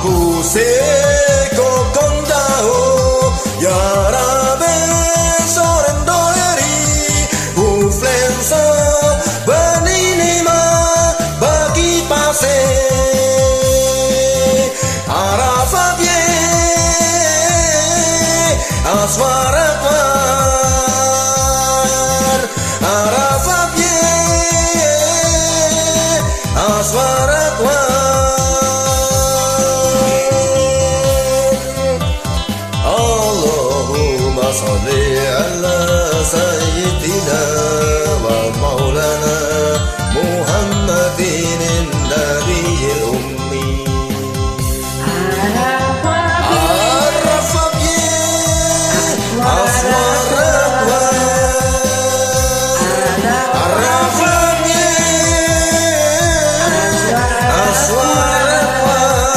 seco con Yahoo, y árabe sorendo eri, uflensa beninima bagi pase, Arafat ye aswarat war, Arafat ye aswarat war. صل على سيدنا